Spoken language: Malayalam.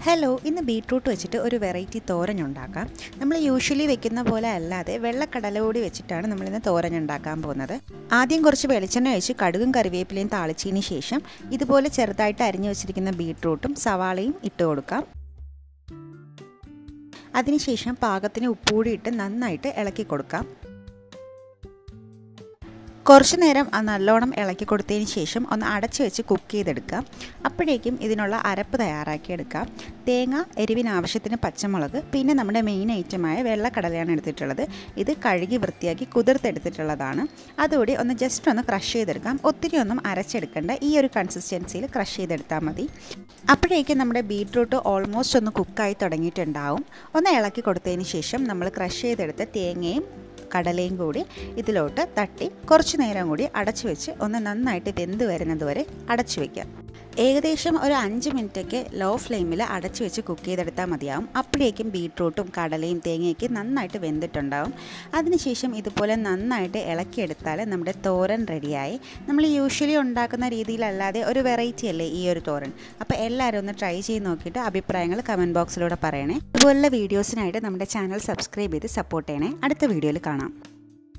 ഹലോ, ഇന്ന് ബീട്രൂട്ട് വെച്ചിട്ട് ഒരു വെറൈറ്റി തോരൻ ഉണ്ടാക്കാം. നമ്മൾ യൂഷ്വലി വെക്കുന്ന പോലെ അല്ലാതെ വെള്ളക്കടല കൂടി വെച്ചിട്ടാണ് നമ്മളിന്ന് തോരൻ ഉണ്ടാക്കാൻ പോകുന്നത്. ആദ്യം കുറച്ച് വെളിച്ചെണ്ണ ഒഴിച്ച് കടുകും കറിവേപ്പിലയും താളിച്ചതിന് ശേഷം ഇതുപോലെ ചെറുതായിട്ട് അരിഞ്ഞു വെച്ചിരിക്കുന്ന ബീട്രൂട്ടും സവാളയും ഇട്ട് കൊടുക്കാം. അതിനുശേഷം പാകത്തിന് ഉപ്പുകൂടി ഇട്ട് നന്നായിട്ട് ഇളക്കി കൊടുക്കാം. കുറച്ച് നേരം നല്ലോണം ഇളക്കി കൊടുത്തതിന് ശേഷം ഒന്ന് അടച്ചു വെച്ച് കുക്ക് ചെയ്തെടുക്കാം. അപ്പോഴേക്കും ഇതിനുള്ള അരപ്പ് തയ്യാറാക്കിയെടുക്കാം. തേങ്ങ, എരിവിന് ആവശ്യത്തിന് പച്ചമുളക്, പിന്നെ നമ്മുടെ മെയിൻ ഐറ്റമായ വെള്ളക്കടലയാണ് എടുത്തിട്ടുള്ളത്. ഇത് കഴുകി വൃത്തിയാക്കി കുതിർത്തെടുത്തിട്ടുള്ളതാണ്. അതുകൂടി ഒന്ന് ജസ്റ്റ് ഒന്ന് ക്രഷ് ചെയ്തെടുക്കാം. ഒത്തിരി ഒന്നും അരച്ചെടുക്കേണ്ട, ഈ ഒരു കൺസിസ്റ്റൻസിയിൽ ക്രഷ് ചെയ്തെടുത്താൽ മതി. അപ്പോഴേക്കും നമ്മുടെ ബീട്രൂട്ട് ഓൾമോസ്റ്റ് ഒന്ന് കുക്കായി തുടങ്ങിയിട്ടുണ്ടാവും. ഒന്ന് ഇളക്കി കൊടുത്തതിന് ശേഷം നമ്മൾ ക്രഷ് ചെയ്തെടുത്ത തേങ്ങയും കടലയും കൂടി ഇതിലോട്ട് തട്ടി കുറച്ച് നേരം കൂടി അടച്ചു വെച്ച് ഒന്ന് നന്നായിട്ട് വെന്ത് വരുന്നത് വരെ അടച്ചു വയ്ക്കാം. ഏകദേശം ഒരു 5 മിനിറ്റൊക്കെ ലോ ഫ്ലെയിമിൽ അടച്ചു വെച്ച് കുക്ക് ചെയ്തെടുത്താൽ മതിയാവും. അപ്പോഴേക്കും ബീട്രൂട്ടും കടലയും തേങ്ങയൊക്കെ നന്നായിട്ട് വെന്തിട്ടുണ്ടാവും. അതിനുശേഷം ഇതുപോലെ നന്നായിട്ട് ഇളക്കിയെടുത്താൽ നമ്മുടെ തോരൻ റെഡിയായി. നമ്മൾ യൂഷ്വലി ഉണ്ടാക്കുന്ന രീതിയിലല്ലാതെ ഒരു വെറൈറ്റി അല്ലേ ഈ ഒരു തോരൻ. അപ്പോൾ എല്ലാവരും ഒന്ന് ട്രൈ ചെയ്ത് നോക്കിയിട്ട് അഭിപ്രായങ്ങൾ കമൻറ്റ് ബോക്സിലൂടെ പറയണേ. ഇതുപോലുള്ള വീഡിയോസിനായിട്ട് നമ്മുടെ ചാനൽ സബ്സ്ക്രൈബ് ചെയ്ത് സപ്പോർട്ട് ചെയ്യണേ. അടുത്ത വീഡിയോയിൽ കാണാം.